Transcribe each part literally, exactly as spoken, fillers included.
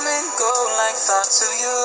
come and go like thoughts of you.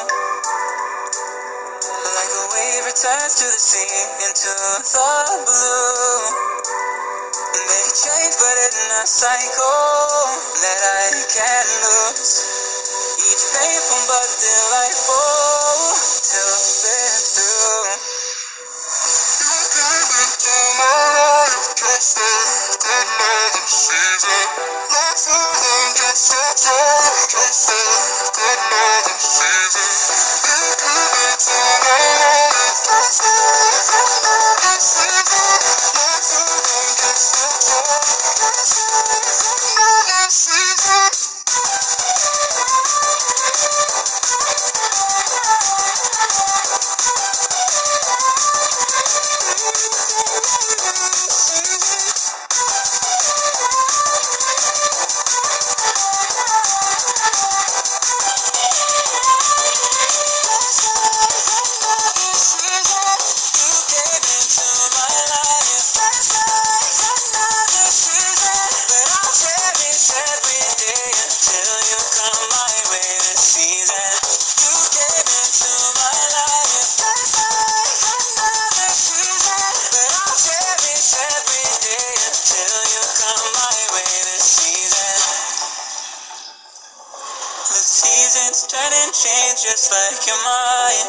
Like a wave returns to the sea, into the blue. They change but in a cycle that I can't lose. Each painful but delightful till we're through. You came into my life just like another season. Not more than just a time, just like another season. You came into my life just like another season. Not more than just a time, just like another season. Seasons turn and change just like your mind.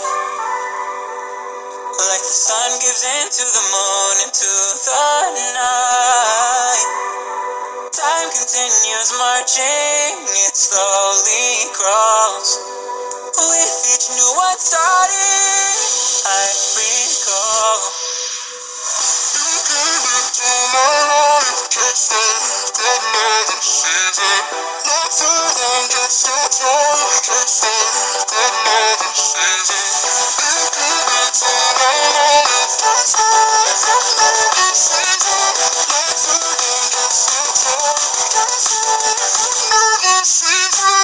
Like the sun gives into the moon, into the night. Time continues marching, it slowly crawls. With each new one starting, I recall. You came into my life just like another season. Not more than just a time, just like another season. You came into my life just like another season. Not more than just a time, just like another season.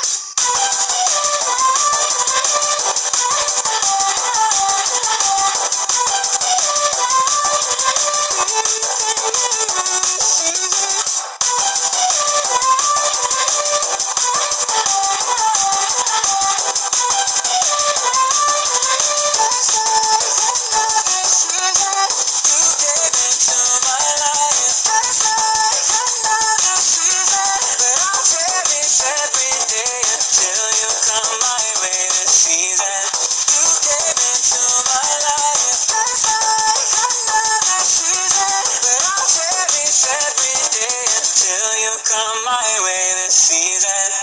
Come my way this season.